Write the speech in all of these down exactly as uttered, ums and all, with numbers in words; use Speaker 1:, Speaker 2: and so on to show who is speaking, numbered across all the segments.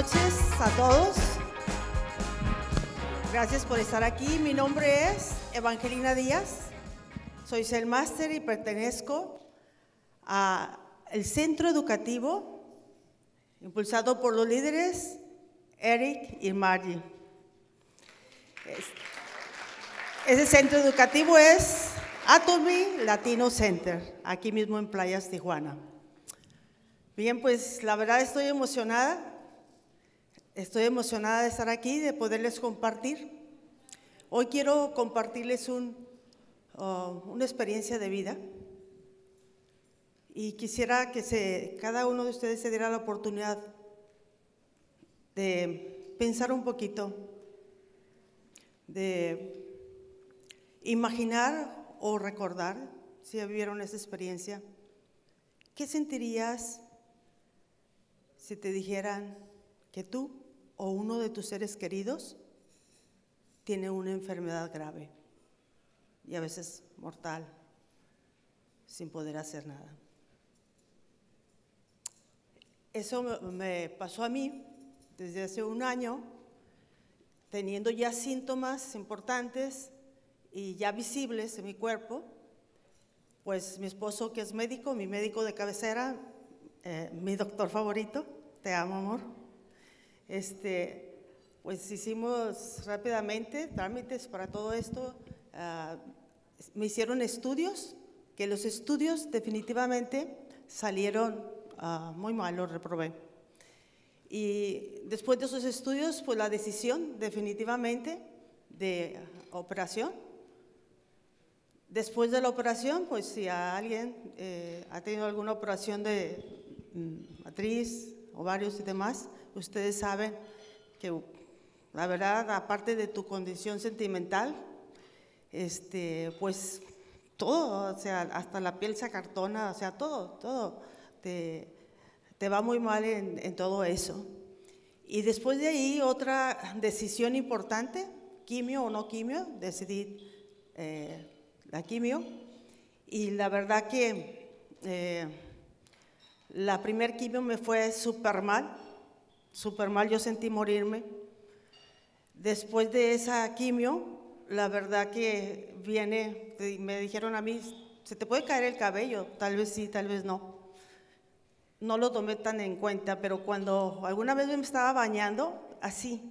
Speaker 1: noches a todos. Gracias por estar aquí. Mi nombre es Evangelina Díaz. Soy Cellmaster y pertenezco al centro educativo impulsado por los líderes Eric y Margie. Ese centro educativo es Atomy Latino Center, aquí mismo en Playas, Tijuana. Bien, pues la verdad estoy emocionada. Estoy emocionada de estar aquí, de poderles compartir. Hoy quiero compartirles un, uh, una experiencia de vida y quisiera que se, cada uno de ustedes se diera la oportunidad de pensar un poquito, de imaginar o recordar, si ya vivieron esa experiencia, ¿qué sentirías si te dijeran que tú o uno de tus seres queridos tiene una enfermedad grave y a veces mortal, sin poder hacer nada? Eso me pasó a mí desde hace un año, teniendo ya síntomas importantes y ya visibles en mi cuerpo. Pues mi esposo, que es médico, mi médico de cabecera, eh, mi doctor favorito, te amo, amor. Este, pues hicimos rápidamente trámites para todo esto. Uh, me hicieron estudios, que los estudios definitivamente salieron uh, muy mal, los reprobé. Y después de esos estudios, pues la decisión definitivamente de operación. Después de la operación, pues si a alguien eh, ha tenido alguna operación de mm, matriz, ovarios y demás, ustedes saben que la verdad, aparte de tu condición sentimental, este, pues todo, o sea, hasta la piel se acartona, o sea, todo, todo te, te va muy mal en, en todo eso. Y después de ahí, otra decisión importante, quimio o no quimio, decidí eh, la quimio, y la verdad que eh, la primer quimio me fue súper mal, súper mal, yo sentí morirme. Después de esa quimio, la verdad que viene, me dijeron a mí, ¿se te puede caer el cabello? Tal vez sí, tal vez no. No lo tomé tan en cuenta, pero cuando alguna vez me estaba bañando, así,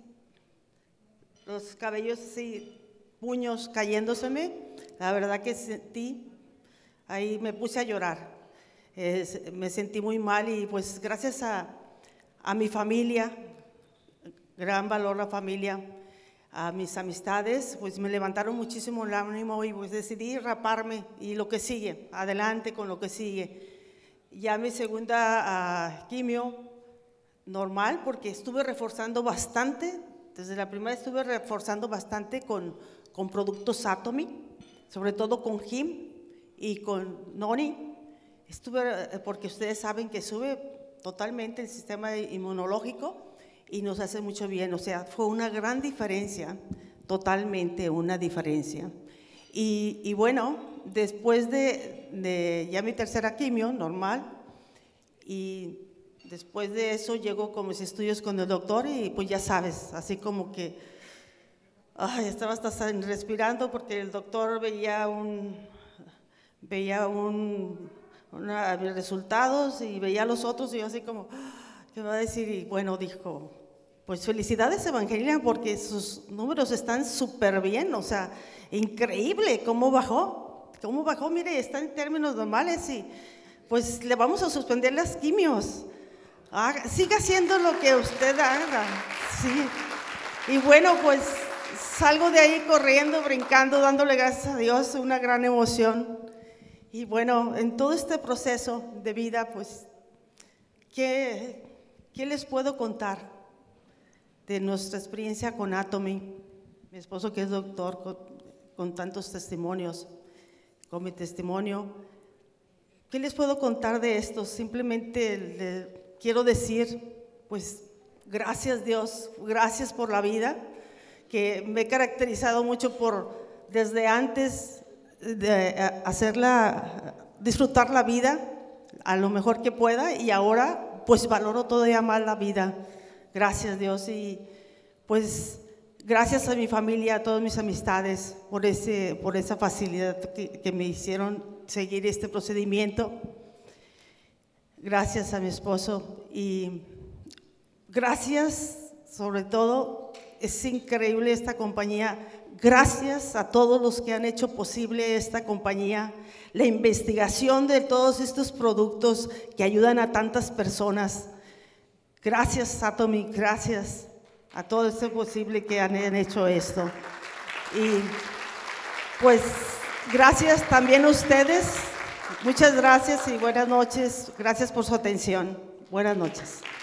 Speaker 1: los cabellos así, puños cayéndoseme, la verdad que sentí, ahí me puse a llorar. Eh, me sentí muy mal y pues gracias a, a mi familia, gran valor la familia, a mis amistades, pues me levantaron muchísimo el ánimo y pues decidí raparme y lo que sigue, adelante con lo que sigue. Ya mi segunda uh, quimio, normal, porque estuve reforzando bastante, desde la primera estuve reforzando bastante con, con productos Atomy, sobre todo con Him y con Noni. Estuve, porque ustedes saben que sube totalmente el sistema inmunológico y nos hace mucho bien, o sea, fue una gran diferencia, totalmente una diferencia. Y, y bueno, después de, de ya mi tercera quimio, normal, y después de eso llego con mis estudios con el doctor y pues ya sabes, así como que ay, estaba hasta respirando porque el doctor veía un, veía un, una, resultados y veía los otros y yo así como, ¿qué va a decir? Y bueno, dijo, pues felicidades Evangelina porque sus números están súper bien, o sea, increíble cómo bajó, cómo bajó, mire, está en términos normales y pues le vamos a suspender las quimios. Haga, siga haciendo lo que usted haga, sí. Y bueno, pues salgo de ahí corriendo, brincando, dándole gracias a Dios, una gran emoción. Y bueno, en todo este proceso de vida, pues, ¿qué, qué les puedo contar de nuestra experiencia con Atomy? Mi esposo, que es doctor, con, con tantos testimonios, con mi testimonio. ¿Qué les puedo contar de esto? Simplemente le quiero decir, pues, gracias Dios, gracias por la vida, que me he caracterizado mucho por, desde antes de hacerla, disfrutar la vida a lo mejor que pueda y ahora pues valoro todavía más la vida, Gracias, Dios. Y pues gracias a mi familia, a todas mis amistades por, ese, por esa facilidad que, que me hicieron seguir este procedimiento. Gracias a mi esposo y gracias, sobre todo, es increíble esta compañía. Gracias a todos los que han hecho posible esta compañía, la investigación de todos estos productos que ayudan a tantas personas. Gracias, Atomy, gracias a todo este posible que han hecho esto. Y pues gracias también a ustedes. Muchas gracias y buenas noches. Gracias por su atención. Buenas noches.